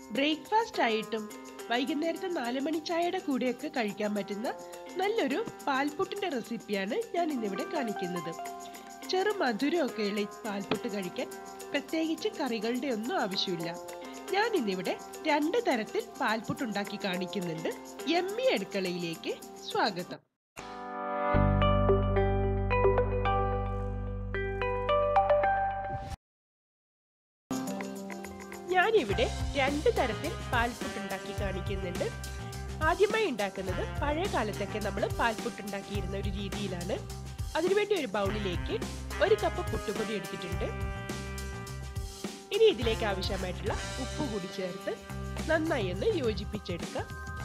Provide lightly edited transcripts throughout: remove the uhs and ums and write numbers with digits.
Breakfast ആയിട്ടും വൈകുന്നേരത്തെ 4 മണി ചായയുടെ കൂടെയൊക്കെ കഴിക്കാൻ പറ്റുന്ന നല്ലൊരു പാൽപുട്ടിന്റെ റെസിപ്പിയാണ് ഞാൻ ഇന്നിവിടെ കാണിക്കുന്നത്. ചെറു മധുരമൊക്കെയുള്ള ഈ പാൽപുട്ട് കഴിക്കാൻ പ്രത്യേകിച്ച് കറികളുടെ ഒന്നും ആവശ്യമില്ല. ഞാൻ ഇന്നിവിടെ 2 തരത്തിൽ പാൽപുട്ട് ഉണ്ടാക്കി കാണിക്കുന്നുണ്ട്. യമ്മി അടുക്കളയിലേക്ക് സ്വാഗതം. ഞാനിവിടെ 2 തരത്തിൽ പാൽപുട്ട് ഉണ്ടാക്കി കാണിക്കുന്നുണ്ട്. ആദ്യമായി ഉണ്ടാക്കുന്നത് പഴയ കാലത്തൊക്കെ നമ്മൾ പാൽപുട്ട് ഉണ്ടാക്കിയിരുന്ന ഒരു രീതിയിലാണ്. അതിനുവേണ്ടി ഒരു ബൗളിലേക്ക് 1 കപ്പ് പുട്ടുപൊടി എടുത്തിട്ടുണ്ട്. ഇനി ഇതിലേക്ക് ആവശ്യമായിട്ടുള്ള ഉപ്പ് കൂടി ചേർത്ത് നന്നായി ഒന്ന് യോജിപ്പിച്ചെടുക്കുക.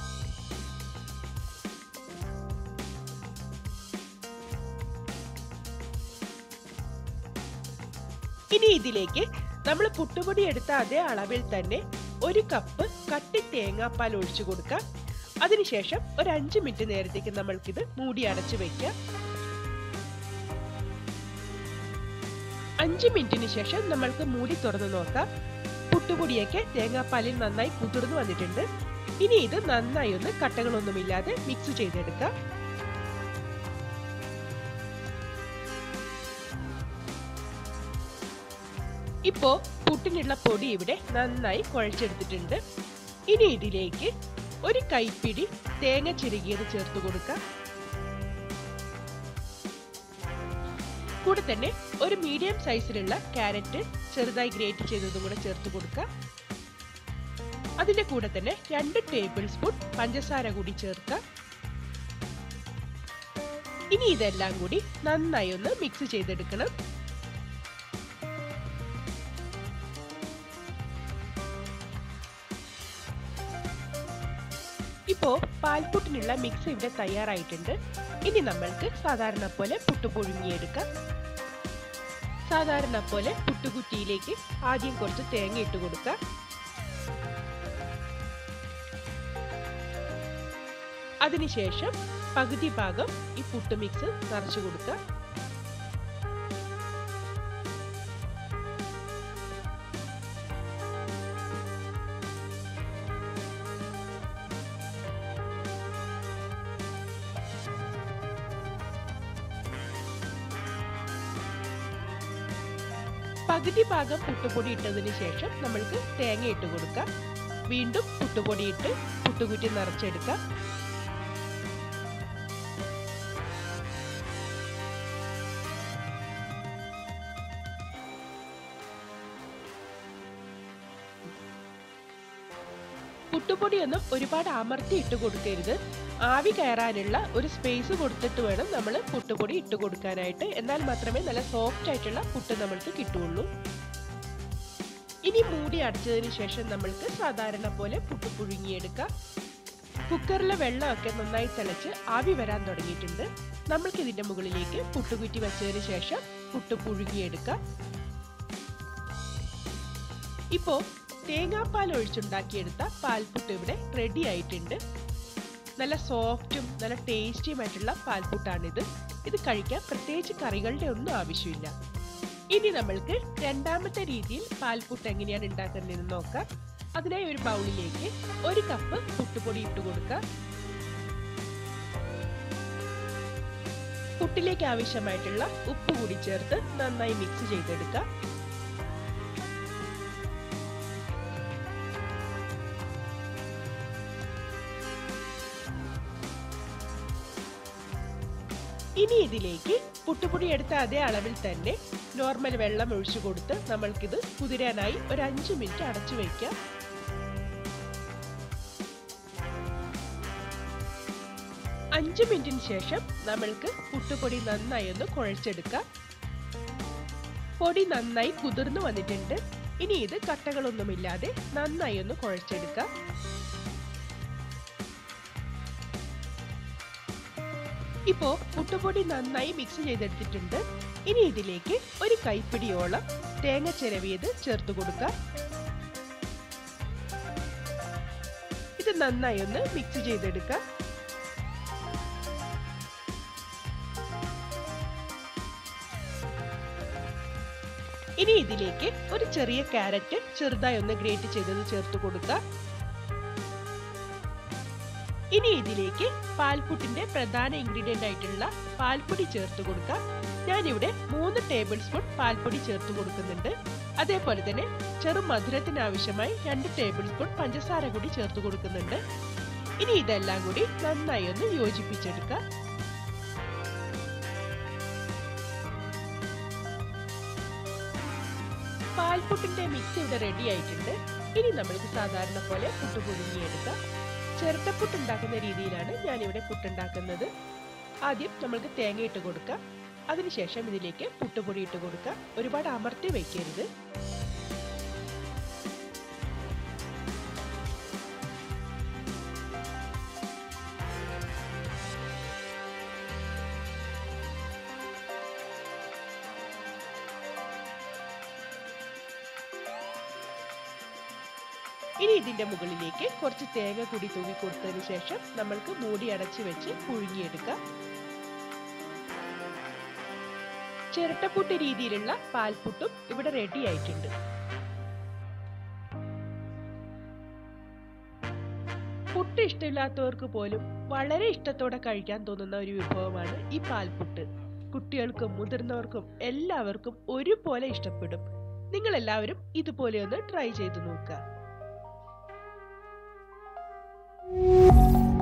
ഇനി ഇതിലേക്ക് നമ്മൾ പുട്ടുപൊടി എടുത്ത അതേ അളവിൽ തന്നെ 1 കപ്പ് കട്ടി തേങ്ങാപ്പാൽ ഒഴിച്ചു കൊടുക്കാം. അതിനുശേഷം ഒരു 5 മിനിറ്റ് നേരത്തേക്ക് നമ്മൾക്കിത് മൂടി അടച്ചു വെക്കാം. 5 മിനിറ്റിന് ശേഷം നമ്മൾക്ക് മൂടി തുറന്നു നോക്കാം. പുട്ടുപൊടിയൊക്കെ തേങ്ങാപ്പാലിൽ നന്നായി കുതിർന്നു വന്നിട്ടുണ്ട്. ഇനി ഇത് നന്നായി ഒന്ന് കട്ടകളൊന്നുമില്ലാതെ മിക്സ് ചെയ്തെടുക്കാം. ഇപ്പോ പുട്ടിനുള്ള പൊടി ഇവിടെ നന്നായി കുഴച്ചെടുത്തിട്ടുണ്ട്. ഇനി ഇതിലേക്ക് 1 കൈപ്പിടി തേങ്ങ ചിരകിയത് ചേർത്ത് കൊടുക്കാം. കൂടെ തന്നെ ഒരു മീഡിയം സൈസിലുള്ള ക്യാരറ്റ് ചെറുതായി ഗ്രേറ്റ് ചെയ്തതും കൂടെ ചേർത്ത് കൊടുക്കാം. അതിന്റെ കൂടെ തന്നെ 2 ടേബിൾ സ്പൂൺ പഞ്ചസാര കൂടി ചേർക്കാം. ഇനി ഇതെല്ലാം കൂടി നന്നായി ഒന്ന് മിക്സ് ചെയ്തെടുക്കണം. ഇപ്പോ പാൽപുട്ടിനുള്ള മിക്സ് ഇവിടെ തയ്യാറായിട്ടുണ്ട്. ഇനി നമ്മൾക്ക് സാധാരണ പോലെ പുട്ട് പുഴുങ്ങിയെടുക്കാം. സാധാരണ പോലെ പുട്ടുകുറ്റിയിലേക്ക് ആദ്യം കുറച്ച് തേങ്ങ ഇട്ട് കൊടുക്കാം. അതിനുശേഷം പകുതി ഭാഗം ഈ പുട്ട് മിക്സ് നിറച്ചു കൊടുക്കാം. പകുതി ഭാഗം പുട്ടുപൊടി ഇട്ടതിന് ശേഷം നമ്മൾക്ക് തേങ്ങ ഇട്ട് കൊടുക്കാം. വീണ്ടും പുട്ടുപൊടി ഇട്ട് പുട്ടുകുറ്റി നിറച്ചെടുക്കാം. പുട്ടുപൊടിയൊന്നും ഒരുപാട് അമർത്തി ഇട്ട് കൊടുക്കരുത്. ആവി കയറാനുള്ള ഒരു സ്പേസ് കൊടുത്തിട്ട് വേണം നമ്മൾ പുട്ടുപൊടി ഇട്ട് കൊടുക്കാനായിട്ട്. എന്നാൽ മാത്രമേ നല്ല സോഫ്റ്റ് ആയിട്ടുള്ള പുട്ട് നമ്മൾക്ക് കിട്ടുള്ളൂ. ഇനി മൂടി അടച്ചതിന് ശേഷം നമ്മൾക്ക് സാധാരണ പോലെ പുട്ട് പുഴുങ്ങിയെടുക്കാം. കുക്കറിലെ വെള്ളമൊക്കെ നന്നായി തിളച്ച് ആവി വരാൻ തുടങ്ങിയിട്ടുണ്ട്. നമ്മൾക്ക് ഇതിന്റെ മുകളിലേക്ക് പുട്ടുകുറ്റി വെച്ചതിന് ശേഷം പുട്ട് പുഴുങ്ങിയെടുക്കാം. ഇപ്പോ തേങ്ങാപ്പാൽ ഒഴിച്ചുണ്ടാക്കിയെടുത്ത പാൽപുട്ട് ഇവിടെ റെഡി ആയിട്ടുണ്ട്. നല്ല സോഫ്റ്റും നല്ല ടേസ്റ്റിയുമായിട്ടുള്ള പാൽപുട്ടാണിത്. ഇത് കഴിക്കാൻ പ്രത്യേകിച്ച് കറികളുടെ ഒന്നും ആവശ്യമില്ല. ഇനി നമ്മൾക്ക് രണ്ടാമത്തെ രീതിയിൽ പാൽപുട്ട് എങ്ങനെയാണ് ഉണ്ടാക്കുന്നതെന്ന് നോക്കാം. അതിനായി ഒരു ബൗളിലേക്ക് 1 കപ്പ് പുട്ടുപൊടി ഇട്ട് കൊടുക്കാം. പുട്ടിലേക്ക് ആവശ്യമായിട്ടുള്ള ഉപ്പ് കൂടി ചേർത്ത് നന്നായി മിക്സ് ചെയ്തെടുക്കാം. ഇനി ഇതിലേക്ക് പുട്ടുപൊടി എടുത്ത അതേ അളവിൽ തന്നെ നോർമൽ വെള്ളം ഒഴിച്ചു കൊടുത്ത് നമ്മൾക്കിത് കുതിരാനായി ഒരു 5 മിനിറ്റ് അടച്ചു വയ്ക്കാം. അഞ്ച് മിനിറ്റിന് ശേഷം നമ്മൾക്ക് പുട്ടുപൊടി നന്നായി ഒന്ന് കുഴച്ചെടുക്കാം. പൊടി നന്നായി കുതിർന്നു വന്നിട്ടുണ്ട്. ഇനി ഇത് കട്ടകളൊന്നുമില്ലാതെ നന്നായി ഒന്ന് കുഴച്ചെടുക്കാം. ഇപ്പോ പുട്ടുപൊടി നന്നായി മിക്സ് ചെയ്തെടുത്തിട്ടുണ്ട്. ഇനി ഇതിലേക്ക് 1 കൈപ്പിടിയോളം തേങ്ങ ചിരവിയത് ചേർത്ത് കൊടുക്കാം. ഇത് നന്നായി ഒന്ന് മിക്സ് ചെയ്തെടുക്കാം. ഇനി ഇതിലേക്ക് ഒരു ചെറിയ ക്യാരറ്റ് ചെറുതായി ഒന്ന് ഗ്രേറ്റ് ചെയ്തത് ചേർത്ത് കൊടുക്കുക. ഇനി ഇതിലേക്ക് പാൽപുട്ടിന്റെ പ്രധാന ഇൻഗ്രീഡിയന്റ് ആയിട്ടുള്ള പാൽപ്പൊടി ചേർത്ത് കൊടുക്കുക. ഞാനിവിടെ 3 ടേബിൾ സ്പൂൺ പാൽപ്പൊടി ചേർത്ത് കൊടുക്കുന്നുണ്ട്. അതേപോലെ തന്നെ ചെറു മധുരത്തിന് ആവശ്യമായി 2 ടേബിൾ സ്പൂൺ പഞ്ചസാര കൂടി ചേർത്ത് കൊടുക്കുന്നുണ്ട്. ഇനി ഇതെല്ലാം കൂടി നന്നായി ഒന്ന് യോജിപ്പിച്ചെടുക്കുക. പാൽപുട്ടിന്റെ മിക്സ് ഇവിടെ റെഡി ആയിട്ടുണ്ട്. ഇനി നമ്മൾക്ക് സാധാരണ പോലെ പുട്ട് പുഴുങ്ങിയെടുക്കാം. ചിരട്ടപ്പുട്ട് ഉണ്ടാക്കുന്ന രീതിയിലാണ് ഞാനിവിടെ പുട്ടുണ്ടാക്കുന്നത്. ആദ്യം നമ്മൾക്ക് തേങ്ങ ഇട്ട് കൊടുക്കാം. അതിനുശേഷം ഇതിലേക്ക് പുട്ടുപൊടി ഇട്ട് കൊടുക്കാം. ഒരുപാട് അമർത്തി വയ്ക്കരുത്. ഇനി ഇതിന്റെ മുകളിലേക്ക് കുറച്ച് തേങ്ങ കൂടി തൂവി കൊടുത്തതിന് ശേഷം നമ്മൾക്ക് മൂടി അടച്ചു വെച്ച് പുഴുങ്ങിയെടുക്കാം. ചിരട്ടപ്പുട്ട് രീതിയിലുള്ള പാൽപുട്ടും ഇവിടെ റെഡി ആയിട്ടുണ്ട്. പുട്ട് ഇഷ്ടമില്ലാത്തവർക്ക് പോലും വളരെ ഇഷ്ടത്തോടെ കഴിക്കാൻ തോന്നുന്ന ഒരു വിഭവമാണ് ഈ പാൽപുട്ട്. കുട്ടികൾക്കും മുതിർന്നവർക്കും എല്ലാവർക്കും ഒരുപോലെ ഇഷ്ടപ്പെടും. നിങ്ങൾ എല്ലാവരും ഇതുപോലെ ഒന്ന് ട്രൈ ചെയ്തു നോക്കുക.